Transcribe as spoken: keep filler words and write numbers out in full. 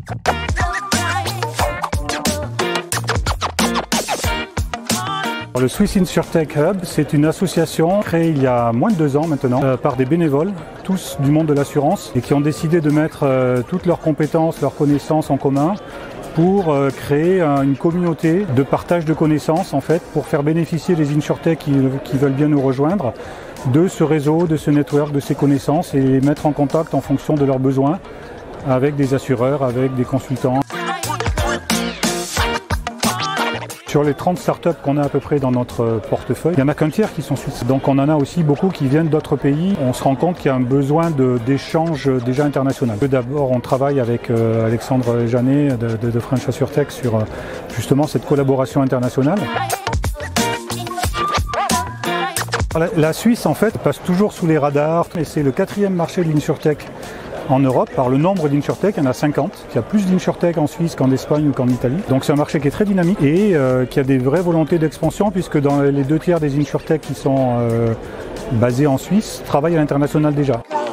Le Swiss InsurTech Hub, c'est une association créée il y a moins de deux ans maintenant euh, par des bénévoles, tous du monde de l'assurance, et qui ont décidé de mettre euh, toutes leurs compétences, leurs connaissances en commun pour euh, créer euh, une communauté de partage de connaissances en fait, pour faire bénéficier les InsurTech qui, qui veulent bien nous rejoindre de ce réseau, de ce network, de ces connaissances et les mettre en contact en fonction de leurs besoins avec des assureurs, avec des consultants. Sur les trente startups qu'on a à peu près dans notre portefeuille, il n'y en a qu'un tiers qui sont suisses. Donc on en a aussi beaucoup qui viennent d'autres pays. On se rend compte qu'il y a un besoin d'échanges déjà international. D'abord, on travaille avec euh, Alexandre Janet de, de, de French AssureTech sur euh, justement cette collaboration internationale. La, la Suisse en fait passe toujours sous les radars et c'est le quatrième marché de l'InsurTech en Europe. Par le nombre d'InsurTech, il y en a cinquante. Il y a plus d'InsurTech en Suisse qu'en Espagne ou qu'en Italie. Donc c'est un marché qui est très dynamique et euh, qui a des vraies volontés d'expansion puisque dans les deux tiers des InsurTech qui sont euh, basés en Suisse travaillent à l'international déjà.